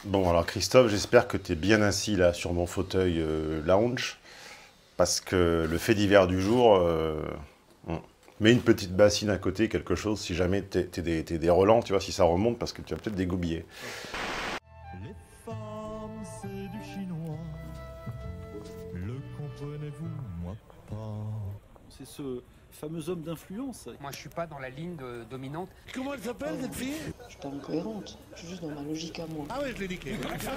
Bon, alors Christophe, j'espère que tu es bien assis là sur mon fauteuil lounge, parce que le fait divers du jour, mets une petite bassine à côté, quelque chose, si jamais t'es des relents, tu vois, si ça remonte, parce que tu vas peut-être dégoubiller. Les femmes, c'est du chinois. Le comprenez-vous, moi pas. C'est ce fameux homme d'influence. Moi, je suis pas dans la ligne dominante. Comment elle s'appelle, cette fille? Je suis pas incohérente, je suis juste dans ma logique à moi. Ah ouais, je l'ai niqué.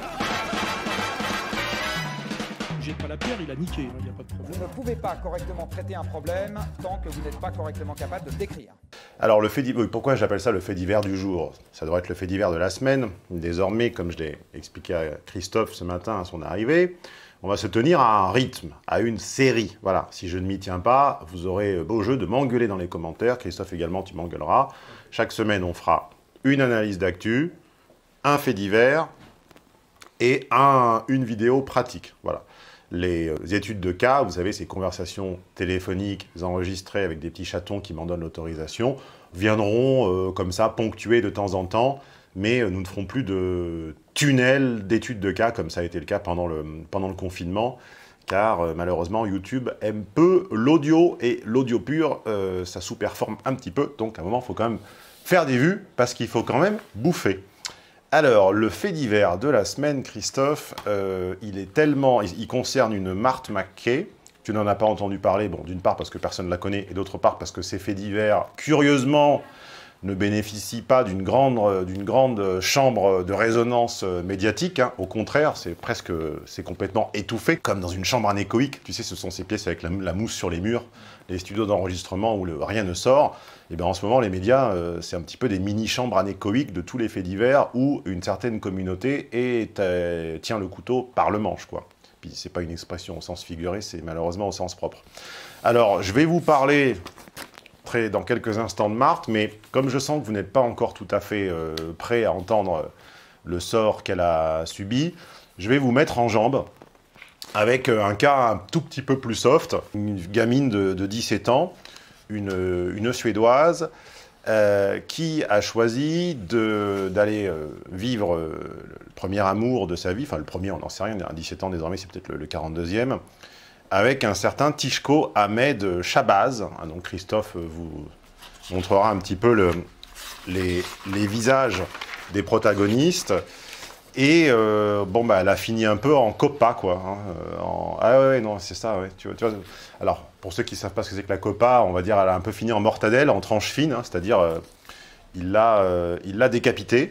Jette pas la pierre, il a niqué, il n'y a pas de Vous problème. ne pouvez pas correctement traiter un problème tant que vous n'êtes pas correctement capable de le décrire. Alors, le fait divers, pourquoi j'appelle ça le fait divers du jour? Ça devrait être le fait divers de la semaine. Désormais, comme je l'ai expliqué à Christophe ce matin à son arrivée, on va se tenir à un rythme, à une série. Voilà, si je ne m'y tiens pas, vous aurez beau jeu de m'engueuler dans les commentaires. Christophe également, tu m'engueuleras. Chaque semaine, on fera une analyse d'actu, un fait divers et une vidéo pratique. Voilà. Les études de cas, vous savez, ces conversations téléphoniques enregistrées avec des petits chatons qui m'en donnent l'autorisation, viendront comme ça ponctuer de temps en temps, mais nous ne ferons plus de tunnels d'études de cas, comme ça a été le cas pendant le confinement, car malheureusement, YouTube aime peu l'audio, et l'audio pur, ça sous-performe un petit peu, donc à un moment, il faut quand même faire des vues, parce qu'il faut quand même bouffer. Alors, le fait divers de la semaine, Christophe, il concerne une Marthe McKay. Tu n'en as pas entendu parler, bon, d'une part parce que personne ne la connaît, et d'autre part parce que ces faits divers, curieusement, ne bénéficient pas d'une grande chambre de résonance médiatique. Hein. Au contraire, c'est complètement étouffé, comme dans une chambre anéchoïque. Tu sais, ce sont ces pièces avec la mousse sur les murs, les studios d'enregistrement où rien ne sort. Et bien en ce moment, les médias, c'est un petit peu des mini-chambres anéchoïques de tous les faits divers où une certaine communauté tient le couteau par le manche, quoi. Puis c'est pas une expression au sens figuré, c'est malheureusement au sens propre. Alors, je vais vous parler dans quelques instants de Marthe, mais comme je sens que vous n'êtes pas encore tout à fait prêt à entendre le sort qu'elle a subi, je vais vous mettre en jambe avec un cas un tout petit peu plus soft, une gamine de 17 ans, une Suédoise, qui a choisi d'aller vivre le premier amour de sa vie, enfin le premier, on n'en sait rien, à 17 ans désormais, c'est peut-être le 42e, avec un certain Tishko Ahmed Shabazz. Donc Christophe vous montrera un petit peu les visages des protagonistes. Et bon, bah, elle a fini un peu en COPA, quoi. Hein, ah ouais, non, c'est ça, ouais. Tu vois, alors, pour ceux qui ne savent pas ce que c'est que la COPA, on va dire, elle a un peu fini en mortadelle, en tranche fine, hein, c'est-à-dire, il l'a décapité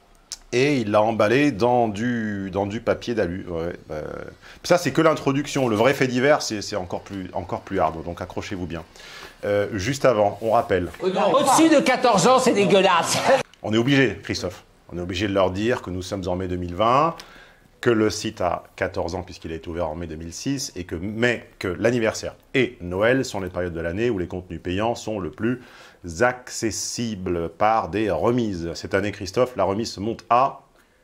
et il l'a emballé dans du papier d'alu. Ouais, bah, ça, c'est que l'introduction. Le vrai fait divers, c'est encore plus hard, donc accrochez-vous bien. Juste avant, on rappelle. Au-dessus de 14 ans, c'est dégueulasse. On est obligé, Christophe. On est obligé de leur dire que nous sommes en mai 2020, que le site a 14 ans puisqu'il a été ouvert en mai 2006, et que l'anniversaire et Noël sont les périodes de l'année où les contenus payants sont le plus accessibles par des remises. Cette année, Christophe, la remise se monte à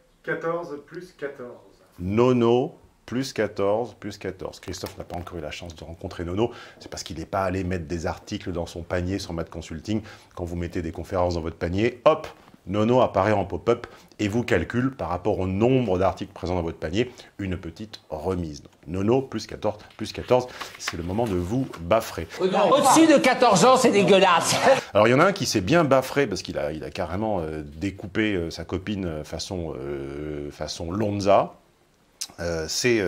14 plus 14. Nono plus 14 plus 14. Christophe n'a pas encore eu la chance de rencontrer Nono. C'est parce qu'il n'est pas allé mettre des articles dans son panier sur Mad Consulting. Quand vous mettez des conférences dans votre panier, hop, Nono apparaît en pop-up et vous calcule par rapport au nombre d'articles présents dans votre panier une petite remise. Donc, Nono plus 14, c'est le moment de vous baffrer. Au-dessus de 14 ans, c'est dégueulasse. Alors il y en a un qui s'est bien baffré parce qu'il a carrément découpé sa copine façon Lonza. C'est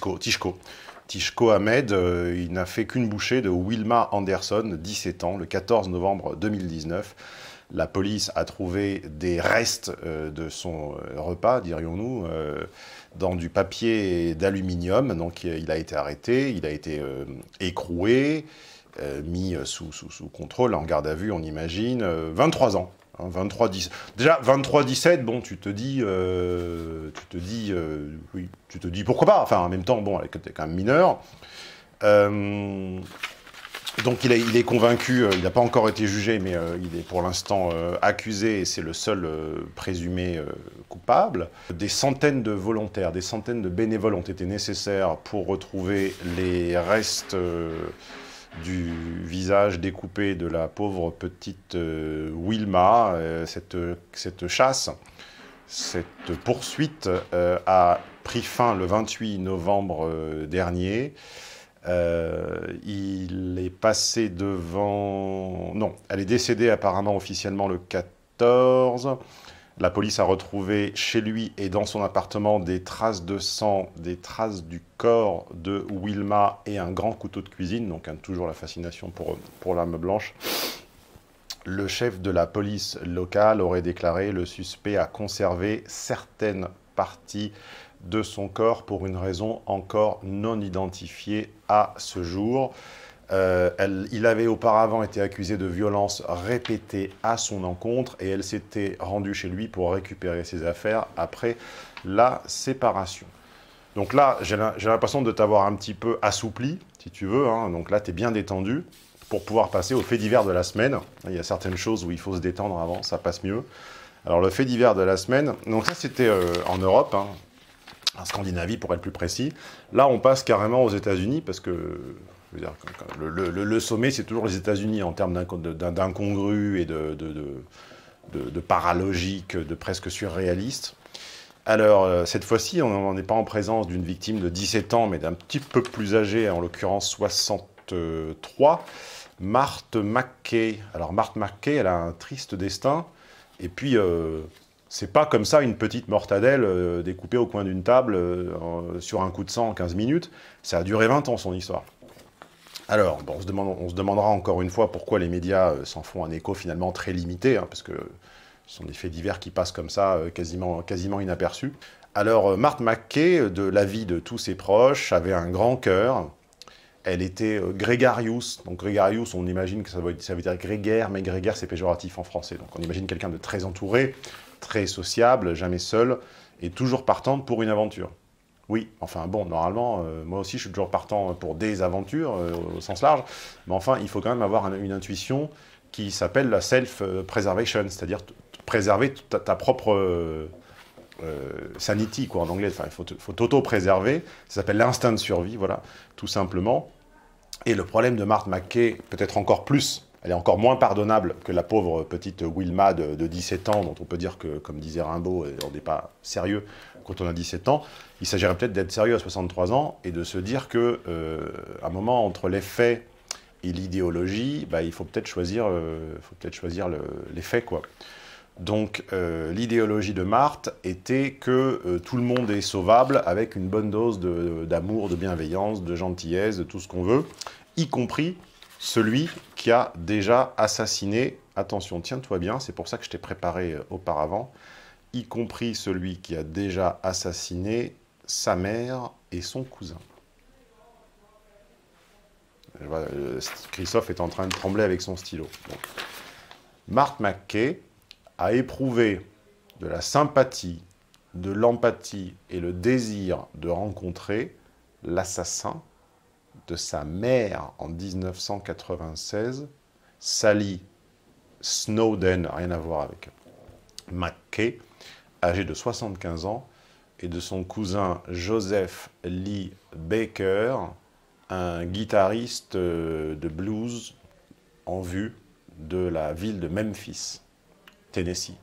Tishko Ahmed, il n'a fait qu'une bouchée de Wilma Anderson, 17 ans, le 14 novembre 2019. La police a trouvé des restes de son repas, dirions-nous, dans du papier d'aluminium. Donc il a été arrêté, il a été écroué, mis sous contrôle, en garde à vue, on imagine, 23 ans. Hein, 23-17. Déjà, 23-17, bon, tu te dis pourquoi pas. Enfin, en même temps, bon, elle est quand même mineure. Donc il est convaincu, il n'a pas encore été jugé, mais il est pour l'instant accusé et c'est le seul présumé coupable. Des centaines de volontaires, des centaines de bénévoles ont été nécessaires pour retrouver les restes du visage découpé de la pauvre petite Wilma. Cette chasse Cette poursuite a pris fin le 28 novembre dernier. Il est passé devant... Non, elle est décédée apparemment officiellement le 14. La police a retrouvé chez lui et dans son appartement des traces de sang, des traces du corps de Wilma et un grand couteau de cuisine, donc toujours la fascination pour l'arme blanche. Le chef de la police locale aurait déclaré le suspect a conservé certaines parties de son corps pour une raison encore non identifiée à ce jour. Il avait auparavant été accusé de violences répétées à son encontre et elle s'était rendue chez lui pour récupérer ses affaires après la séparation. Donc là, j'ai l'impression de t'avoir un petit peu assoupli, si tu veux. Hein. Donc là, tu es bien détendu pour pouvoir passer au fait divers de la semaine. Il y a certaines choses où il faut se détendre avant, ça passe mieux. Alors le fait divers de la semaine, donc ça c'était en Europe, hein, en Scandinavie pour être plus précis. Là, on passe carrément aux États-Unis parce que je veux dire, le sommet, c'est toujours les États-Unis en termes d'incongru et de paralogique, de presque surréaliste. Alors, cette fois-ci, on n'est pas en présence d'une victime de 17 ans, mais d'un petit peu plus âgée, en l'occurrence 63, Marthe Mackay. Alors, Marthe Mackay, elle a un triste destin, et puis... c'est pas comme ça une petite mortadelle découpée au coin d'une table sur un coup de sang en 15 minutes. Ça a duré 20 ans, son histoire. Alors, bon, on se demandera encore une fois pourquoi les médias s'en font un écho finalement très limité, hein, parce que ce sont des faits divers qui passent comme ça, quasiment inaperçus. Alors, Marthe Mackay, de l'avis de tous ses proches, avait un grand cœur. Elle était gregarious. Donc gregarious, on imagine que ça veut dire grégaire, mais grégaire, c'est péjoratif en français. Donc on imagine quelqu'un de très entouré, très sociable, jamais seul, et toujours partante pour une aventure. Oui, enfin bon, normalement, moi aussi je suis toujours partant pour des aventures, au sens large, mais enfin, il faut quand même avoir une intuition qui s'appelle la self-preservation, c'est-à-dire préserver ta propre sanity, quoi, en anglais. Enfin, il faut t'auto-préserver, ça s'appelle l'instinct de survie, voilà, tout simplement. Et le problème de Marthe Mackay, peut-être encore plus, elle est encore moins pardonnable que la pauvre petite Wilma de 17 ans, dont on peut dire que, comme disait Rimbaud, on n'est pas sérieux quand on a 17 ans. Il s'agirait peut-être d'être sérieux à 63 ans et de se dire qu'à un moment, entre les faits et l'idéologie, bah, il faut peut-être choisir, les faits, quoi. Donc, l'idéologie de Marthe était que tout le monde est sauvable avec une bonne dose d'amour, de bienveillance, de gentillesse, de tout ce qu'on veut, y compris celui qui a déjà assassiné, attention, tiens-toi bien, c'est pour ça que je t'ai préparé auparavant, y compris celui qui a déjà assassiné sa mère et son cousin. Christophe est en train de trembler avec son stylo. Donc, Marthe Mackay a éprouvé de la sympathie, de l'empathie et le désir de rencontrer l'assassin de sa mère en 1996, Sally Snowden, rien à voir avec Mackay, âgée de 75 ans, et de son cousin Joseph Lee Baker, un guitariste de blues en vue de la ville de Memphis, Tennessee.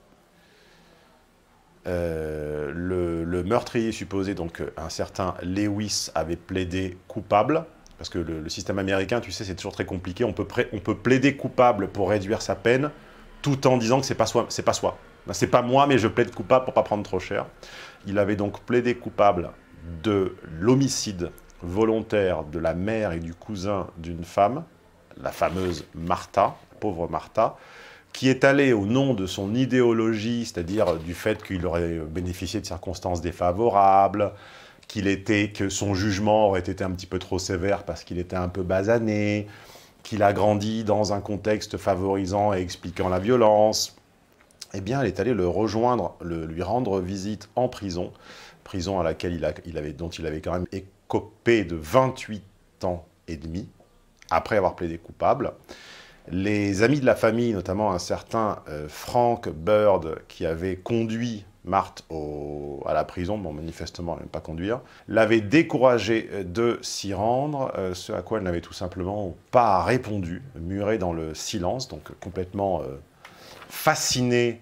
Le meurtrier supposé, donc un certain Lewis, avait plaidé coupable, parce que le système américain, tu sais, c'est toujours très compliqué. On peut plaider coupable pour réduire sa peine, tout en disant que c'est pas soi. C'est pas moi, mais je plaide coupable pour pas prendre trop cher. Il avait donc plaidé coupable de l'homicide volontaire de la mère et du cousin d'une femme, la fameuse Martha, pauvre Martha, qui est allée au nom de son idéologie, c'est-à-dire du fait qu'il aurait bénéficié de circonstances défavorables, que son jugement aurait été un petit peu trop sévère parce qu'il était un peu basané, qu'il a grandi dans un contexte favorisant et expliquant la violence. Eh bien, elle est allée le rejoindre, lui rendre visite en prison, prison à laquelle dont il avait quand même écopé de 28 ans et demi, après avoir plaidé coupable. Les amis de la famille, notamment un certain Frank Bird, qui avait conduit Marthe à la prison, bon, manifestement, elle n'aime pas conduire, l'avait découragé de s'y rendre, ce à quoi elle n'avait tout simplement pas répondu, murée dans le silence, donc complètement fascinée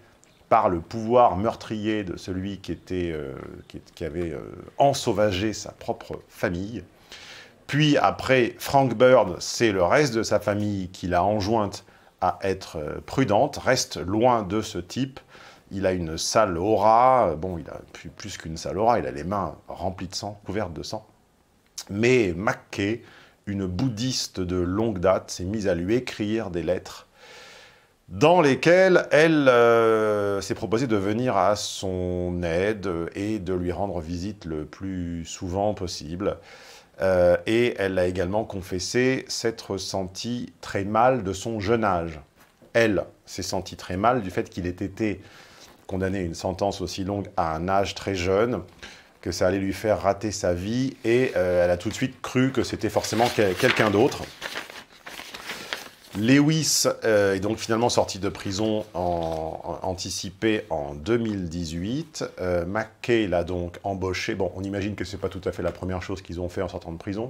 par le pouvoir meurtrier de celui qui avait ensauvagé sa propre famille. Puis après, Frank Bird, c'est le reste de sa famille qui l'a enjointe à être prudente, reste loin de ce type. Il a une sale aura, bon, il a plus qu'une sale aura, il a les mains remplies de sang, couvertes de sang. Mais McKay, une bouddhiste de longue date, s'est mise à lui écrire des lettres dans lesquelles elle s'est proposée de venir à son aide et de lui rendre visite le plus souvent possible. Et elle a également confessé s'être sentie très mal de son jeune âge. Elle s'est sentie très mal du fait qu'il ait été condamné à une sentence aussi longue à un âge très jeune, que ça allait lui faire rater sa vie, et elle a tout de suite cru que c'était forcément quelqu'un d'autre. Lewis est donc finalement sorti de prison anticipé en 2018. McKay l'a donc embauché. Bon, on imagine que ce n'est pas tout à fait la première chose qu'ils ont fait en sortant de prison.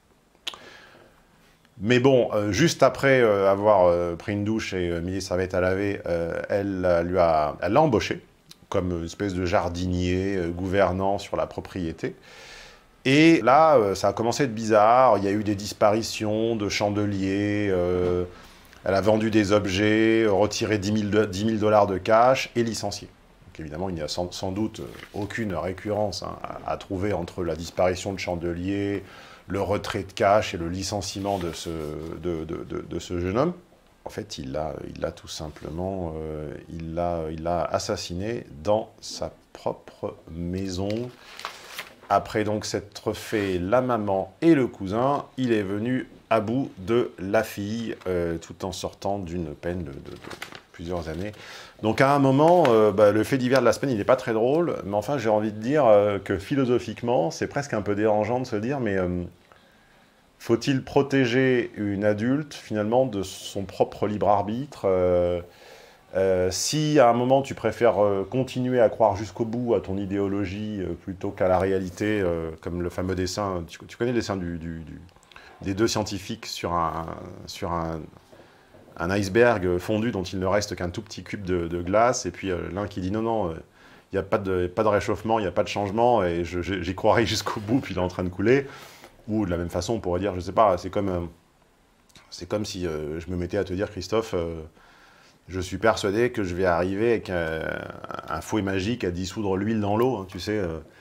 Mais bon, juste après avoir pris une douche et mis les serviettes à laver, elle l'a embauché comme une espèce de jardinier gouvernant sur la propriété. Et là, ça a commencé à être bizarre. Il y a eu des disparitions de chandeliers. Elle a vendu des objets, retiré 10 000 $ de cash et licencié. Donc évidemment, il n'y a sans doute aucune récurrence à trouver entre la disparition de chandeliers, le retrait de cash et le licenciement de ce jeune homme. En fait, il l'a tout simplement il l'a assassiné dans sa propre maison. Après donc s'être fait la maman et le cousin, il est venu à bout de la fille, tout en sortant d'une peine de plusieurs années. Donc à un moment, le fait divers de la semaine, il n'est pas très drôle, mais enfin j'ai envie de dire que philosophiquement, c'est presque un peu dérangeant de se dire, mais faut-il protéger une adulte finalement de son propre libre arbitre si à un moment tu préfères continuer à croire jusqu'au bout à ton idéologie plutôt qu'à la réalité, comme le fameux dessin, tu connais le dessin des deux scientifiques sur un iceberg fondu dont il ne reste qu'un tout petit cube de glace, et puis l'un qui dit non, il n'y a pas de réchauffement, il n'y a pas de changement, et j'y croirai jusqu'au bout, puis il est en train de couler. Ou de la même façon, on pourrait dire, je ne sais pas, c'est comme si je me mettais à te dire, Christophe, je suis persuadé que je vais arriver avec un fouet magique à dissoudre l'huile dans l'eau. Hein, tu sais,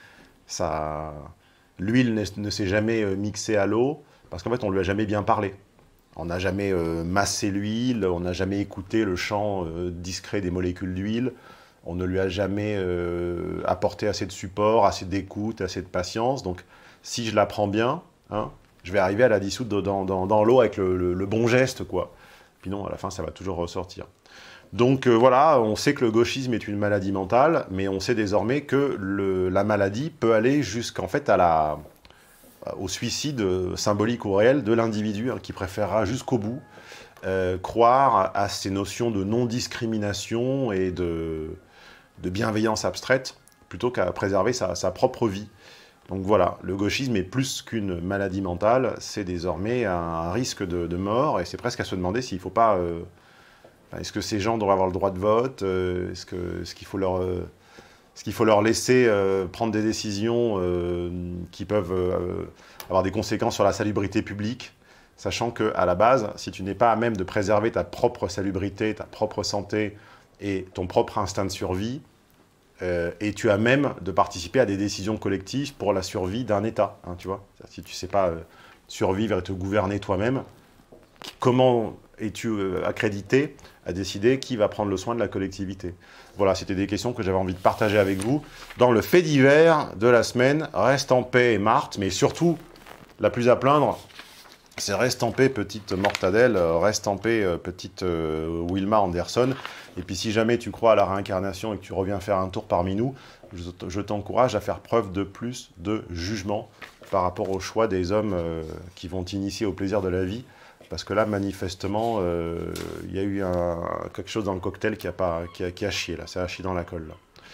l'huile ne s'est jamais mixée à l'eau parce qu'en fait, on ne lui a jamais bien parlé. On n'a jamais massé l'huile, on n'a jamais écouté le chant discret des molécules d'huile. On ne lui a jamais apporté assez de support, assez d'écoute, assez de patience. Donc, si je la prends bien, hein, je vais arriver à la dissoudre dans l'eau avec le bon geste, quoi. Puis non, à la fin, ça va toujours ressortir. Donc voilà, on sait que le gauchisme est une maladie mentale, mais on sait désormais que la maladie peut aller jusqu'en fait au suicide symbolique ou réel de l'individu, hein, qui préférera jusqu'au bout croire à ces notions de non-discrimination et de bienveillance abstraite, plutôt qu'à préserver sa propre vie. Donc voilà, le gauchisme est plus qu'une maladie mentale, c'est désormais un risque de mort, et c'est presque à se demander s'il ne faut pas... est-ce que ces gens devraient avoir le droit de vote? Est-ce qu'il faut leur laisser prendre des décisions qui peuvent avoir des conséquences sur la salubrité publique, sachant qu'à la base, si tu n'es pas à même de préserver ta propre salubrité, ta propre santé et ton propre instinct de survie, et tu as même de participer à des décisions collectives pour la survie d'un État, hein, tu vois. Si tu ne sais pas survivre et te gouverner toi-même, comment es-tu accrédité à décider qui va prendre le soin de la collectivité? Voilà, c'était des questions que j'avais envie de partager avec vous. Dans le fait divers de la semaine, reste en paix Marthe, mais surtout, la plus à plaindre, c'est reste en paix petite Mortadelle, reste en paix petite Wilma Anderson. Et puis si jamais tu crois à la réincarnation et que tu reviens faire un tour parmi nous, je t'encourage à faire preuve de plus de jugement par rapport au choix des hommes qui vont t'initier au plaisir de la vie. Parce que là, manifestement, il y a eu quelque chose dans le cocktail qui a chié, là. Ça a chié dans la colle, là.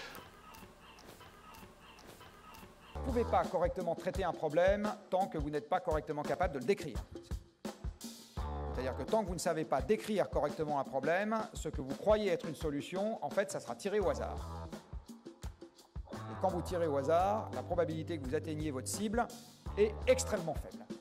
Vous ne pouvez pas correctement traiter un problème tant que vous n'êtes pas correctement capable de le décrire. C'est-à-dire que tant que vous ne savez pas décrire correctement un problème, ce que vous croyez être une solution, en fait, ça sera tiré au hasard. Et quand vous tirez au hasard, la probabilité que vous atteigniez votre cible est extrêmement faible.